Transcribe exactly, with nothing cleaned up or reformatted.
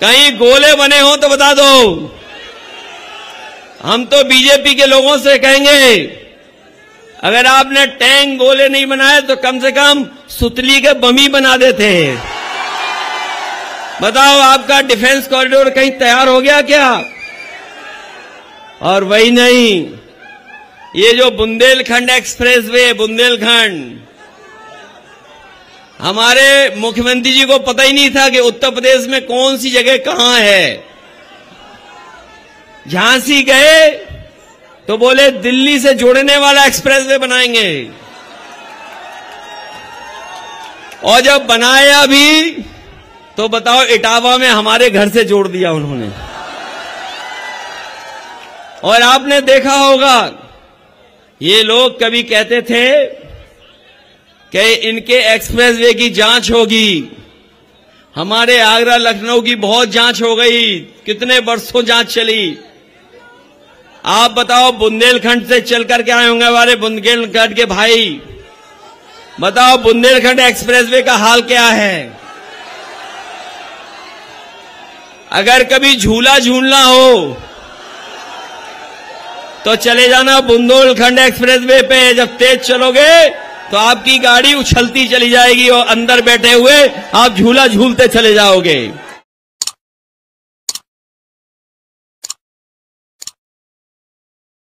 कहीं गोले बने हो तो बता दो। हम तो बीजेपी के लोगों से कहेंगे, अगर आपने टैंक गोले नहीं बनाए तो कम से कम सुतली के बमी बना देते। बताओ, आपका डिफेंस कॉरिडोर कहीं तैयार हो गया क्या? और वही नहीं, ये जो बुंदेलखंड एक्सप्रेसवे, बुंदेलखंड, हमारे मुख्यमंत्री जी को पता ही नहीं था कि उत्तर प्रदेश में कौन सी जगह कहां है। झांसी गए तो बोले दिल्ली से जोड़ने वाला एक्सप्रेसवे बनाएंगे, और जब बनाया भी तो बताओ इटावा में हमारे घर से जोड़ दिया उन्होंने। और आपने देखा होगा, ये लोग कभी कहते थे कि इनके एक्सप्रेसवे की जांच होगी। हमारे आगरा लखनऊ की बहुत जांच हो गई, कितने वर्षों जांच चली। आप बताओ, बुंदेलखंड से चल करके आए होंगे हमारे बुंदेलखंड के भाई, बताओ बुंदेलखंड एक्सप्रेसवे का हाल क्या है। अगर कभी झूला झूलना हो तो चले जाना बुंदेलखंड एक्सप्रेसवे पे। जब तेज चलोगे तो आपकी गाड़ी उछलती चली जाएगी और अंदर बैठे हुए आप झूला झूलते चले जाओगे।